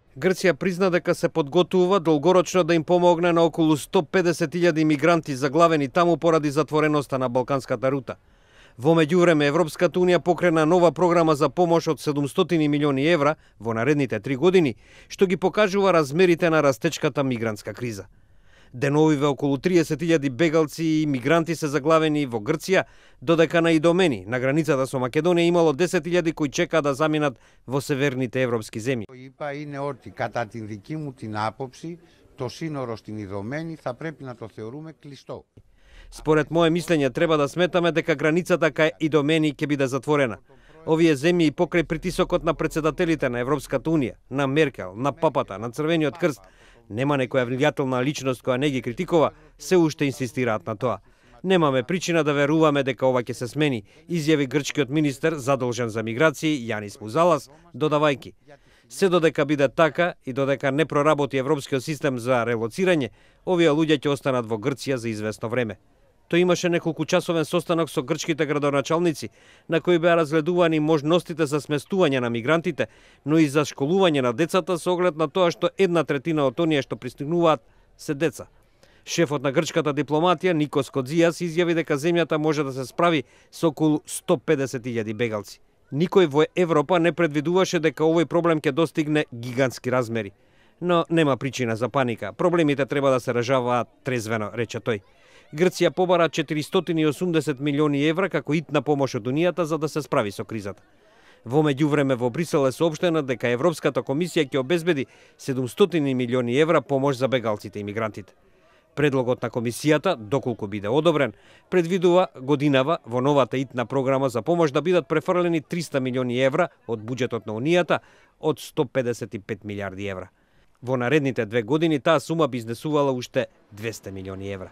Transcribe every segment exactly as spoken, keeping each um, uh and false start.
Грција призна дека се подготвува долгорочно да им помогне на околу сто педесет илјади мигранти заглавени таму поради затвореноста на Балканската рута. Во меѓувреме Европската унија покрена нова програма за помош од седумстотини милиони евра во наредните три години, што ги покажува размерите на растечката мигрантска криза. Деновиве околу триесет илјади бегалци и мигранти се заглавени во Грција, додека на Идомени, на границата со Македонија, имало десет илјади кои чекаат да заминат во северните европски земји. Είπα είναι ότι κατά την δική μου την άποψη το σύνορο στην Ιδωμένη θα πρέπει να το θεωρούμε κλειστό. Според мое мислење треба да сметаме дека границата кај Идомени ќе биде затворена. Овие земји и покрај притисокот на председателите на Европската унија, на Меркел, на Папата, на Црвениот крст, нема некоја влијателна личност која не ги критикува, се уште инсистираат на тоа. Немаме причина да веруваме дека ова ќе се смени, изјави грчкиот министер задолжен за миграции Јанис Музалас, додавајки: се додека биде така и додека не проработи европскиот систем за релоцирање, овие луѓе ќе останат во Грција за известно време. Тој имаше неколку часовен состанок со грчките градоначалници, на кои беа разгледувани можностите за сместување на мигрантите, но и за школување на децата со оглед на тоа што една третина од оние што пристигнуваат се деца. Шефот на грчката дипломатија Никос Кодзијас изјави дека земјата може да се справи со околу сто педесет илјади бегалци. Никој во Европа не предвидуваше дека овој проблем ќе достигне гигантски размери. Но нема причина за паника. Проблемите треба да се решаваат трезвено, рече тој. Грција побара четиристотини и осумдесет милиони евра како итна помош од Унијата за да се справи со кризата. Во меѓувреме во Брисел е соопштено дека Европската комисија ќе обезбеди седумстотини милиони евра помош за бегалците и мигрантите. Предлогот на комисијата, доколку биде одобрен, предвидува годинава во новата итна програма за помош да бидат префрлени триста милиони евра од буџетот на Унијата од сто педесет и пет милијарди евра. Во наредните две години таа сума би изнесувала уште двесте милиони евра.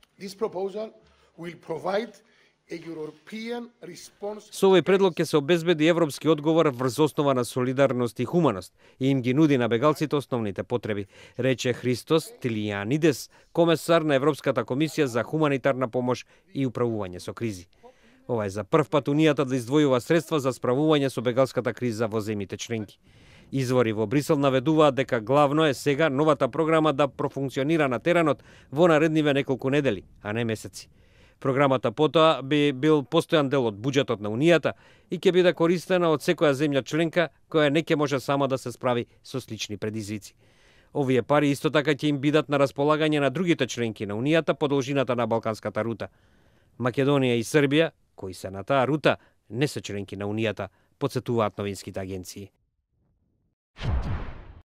Со овој предлог ќе се обезбеди европски одговор врз основа на солидарност и хуманост и им ги нуди на бегалците основните потреби, рече Христос Тилијанидес, комесар на Европската комисија за хуманитарна помош и управување со кризи. Ова е за прв пат Унијата да издвојува средства за справување со бегалската криза во земјите членки. Извори во Брисел наведуваат дека главно е сега новата програма да профункционира на теренот во наредниве неколку недели, а не месеци. Програмата потоа би бил постојан дел од буџетот на Унијата и ќе биде користена од секоја земја членка која не ќе може сама да се справи со слични предизвици. Овие пари исто така ќе им бидат на располагање на другите членки на Унијата по должината на Балканската рута. Македонија и Србија, кои се на таа рута, не се членки на Унијата, потсетуваат новинските агенции.